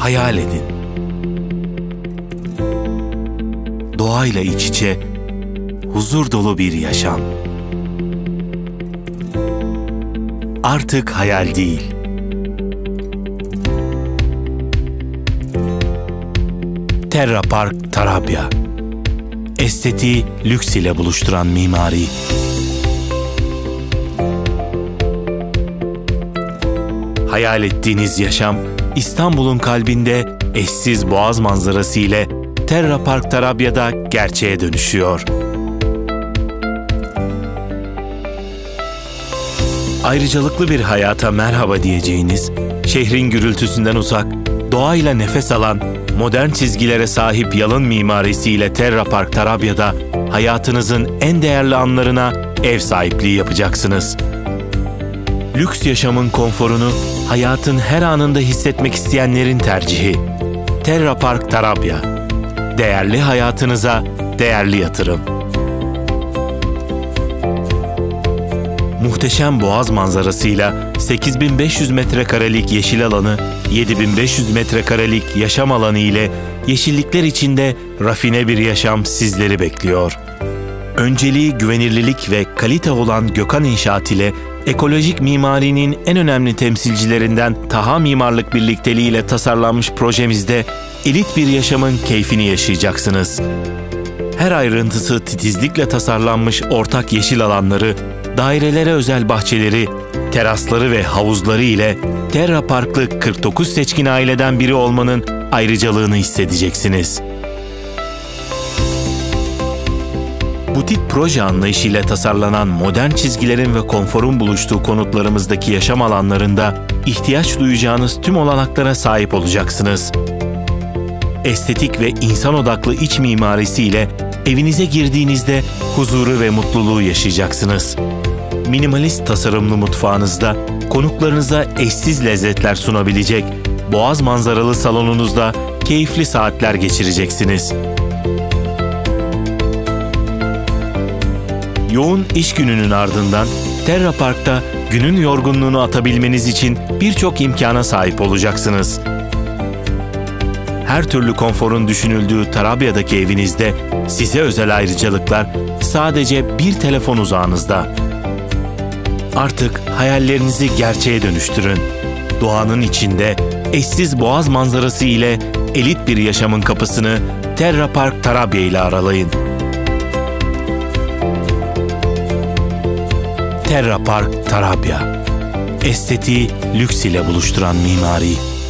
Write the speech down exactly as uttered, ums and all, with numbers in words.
Hayal edin. Doğayla iç içe, huzur dolu bir yaşam. Artık hayal değil. Terra Park Tarabya. Estetiği lüks ile buluşturan mimari. Hayal ettiğiniz yaşam, İstanbul'un kalbinde eşsiz boğaz manzarası ile Terra Park Tarabya'da gerçeğe dönüşüyor. Ayrıcalıklı bir hayata merhaba diyeceğiniz, şehrin gürültüsünden uzak, doğayla nefes alan, modern çizgilere sahip yalın mimarisiyle Terra Park Tarabya'da hayatınızın en değerli anlarına ev sahipliği yapacaksınız. Lüks yaşamın konforunu hayatın her anında hissetmek isteyenlerin tercihi. Terra Park Tarabya. Değerli hayatınıza değerli yatırım. Muhteşem boğaz manzarasıyla sekiz bin beş yüz metrekarelik yeşil alanı, yedi bin beş yüz metrekarelik yaşam alanı ile yeşillikler içinde rafine bir yaşam sizleri bekliyor. Önceliği güvenilirlik ve kalite olan Gökhan İnşaat ile ekolojik mimarinin en önemli temsilcilerinden Taha Mimarlık Birlikteliği ile tasarlanmış projemizde elit bir yaşamın keyfini yaşayacaksınız. Her ayrıntısı titizlikle tasarlanmış ortak yeşil alanları, dairelere özel bahçeleri, terasları ve havuzları ile Terra Park'lı kırk dokuz seçkin aileden biri olmanın ayrıcalığını hissedeceksiniz. Butik proje anlayışıyla tasarlanan modern çizgilerin ve konforun buluştuğu konutlarımızdaki yaşam alanlarında ihtiyaç duyacağınız tüm olanaklara sahip olacaksınız. Estetik ve insan odaklı iç mimarisiyle evinize girdiğinizde huzuru ve mutluluğu yaşayacaksınız. Minimalist tasarımlı mutfağınızda konuklarınıza eşsiz lezzetler sunabilecek, boğaz manzaralı salonunuzda keyifli saatler geçireceksiniz. Yoğun iş gününün ardından Terra Park'ta günün yorgunluğunu atabilmeniz için birçok imkana sahip olacaksınız. Her türlü konforun düşünüldüğü Tarabya'daki evinizde size özel ayrıcalıklar sadece bir telefon uzağınızda. Artık hayallerinizi gerçeğe dönüştürün. Doğanın içinde eşsiz boğaz manzarası ile elit bir yaşamın kapısını Terra Park Tarabya ile aralayın. Terra Park Tarabya. Estetiği lüks ile buluşturan mimari.